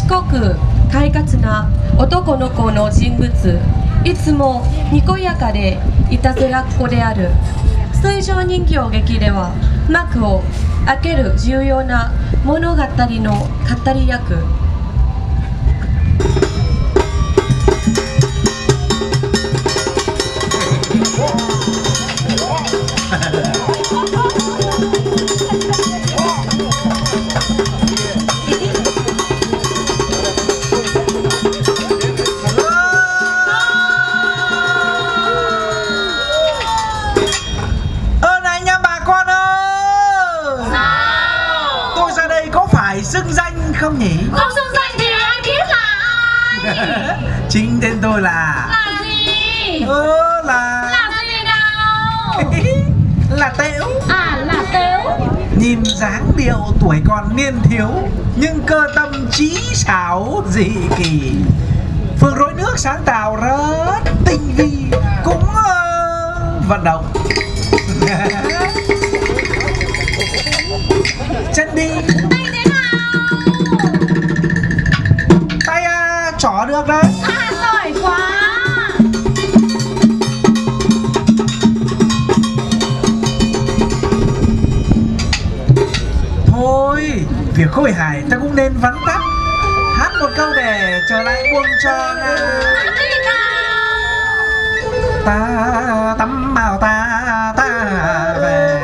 賢く快活な男の子の人物、いつもにこやかでいたずらっ子である。水上人形劇では幕を開ける重要な物語の語り役。 Xưng danh không nhỉ? Không xưng danh thì ai biết là ai? Chính tên tôi là gì? Là gì nào? Là Tễu. À, là Tễu. Nhìn dáng điệu tuổi còn niên thiếu, nhưng cơ tâm trí xảo dị kỳ. Phương rối nước sáng tạo rất tinh vi, cũng vận động. Chân đi. Tay trỏ được đấy. Giỏi quá. Thôi, việc khôi hài ta cũng nên vắn tắt. Hát một câu để trở lại buông cho na. Ta tắm màu ta về.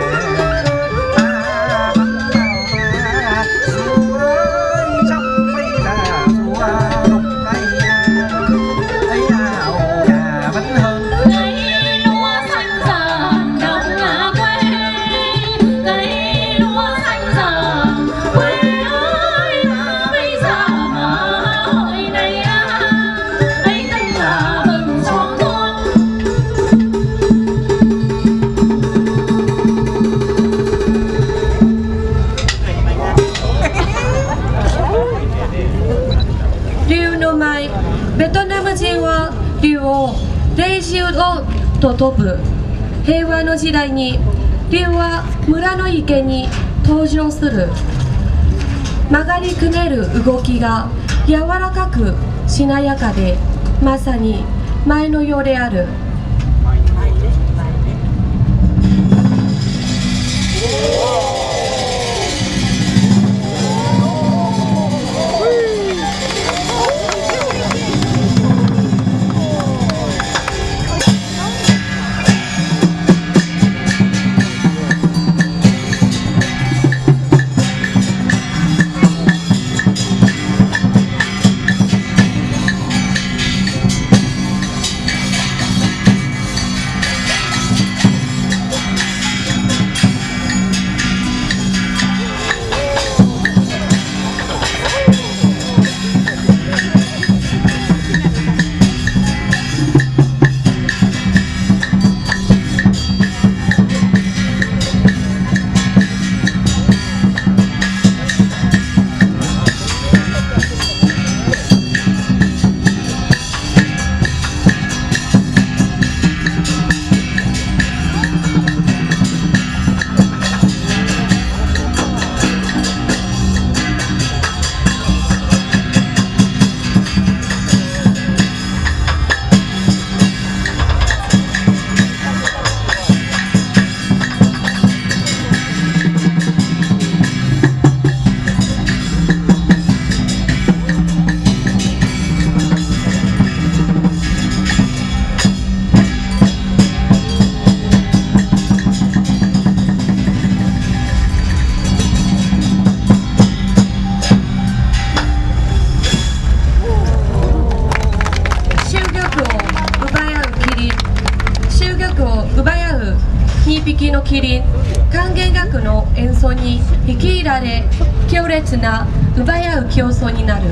竜を霊獣をと飛ぶ。平和の時代に竜は村の池に登場する。曲がりくねる動きが柔らかくしなやかで、まさに前の世である。2匹のキリン、管弦楽の演奏に引き入られ、強烈な奪い合う競争になる。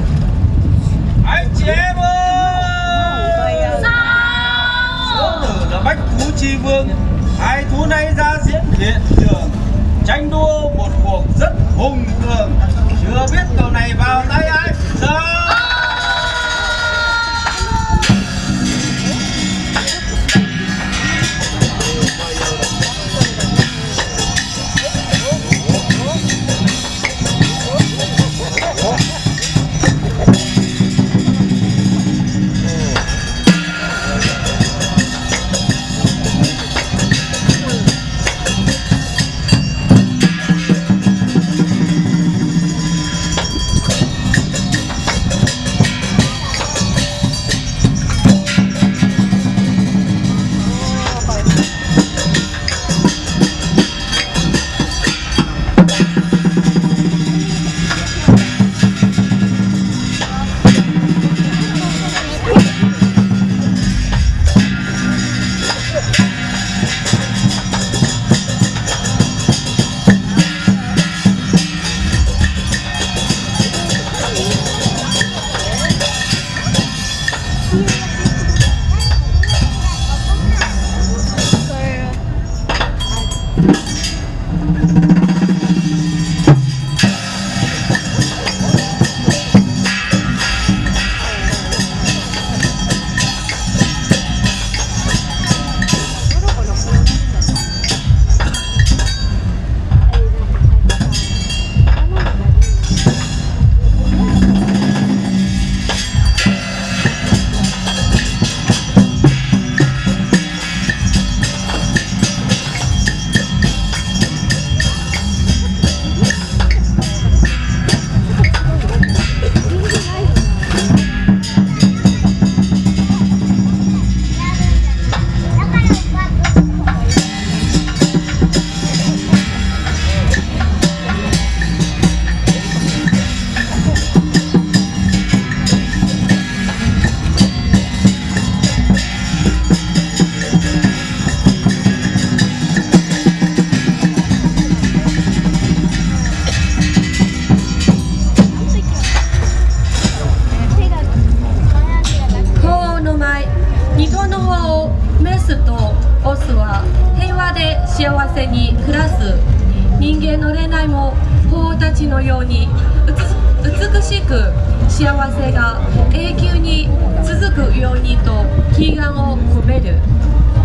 Anh chị em ơi! Sao? Sư tử là bách thú chi vương. Hai thú này ra diễn hiện trường, tranh đua một cuộc rất hùng cường. Chưa biết cầu này vào tay ai? Sao? 幸せに暮らす人間の恋愛も法たちのように美しく幸せが永久に続くようにと祈願を込める。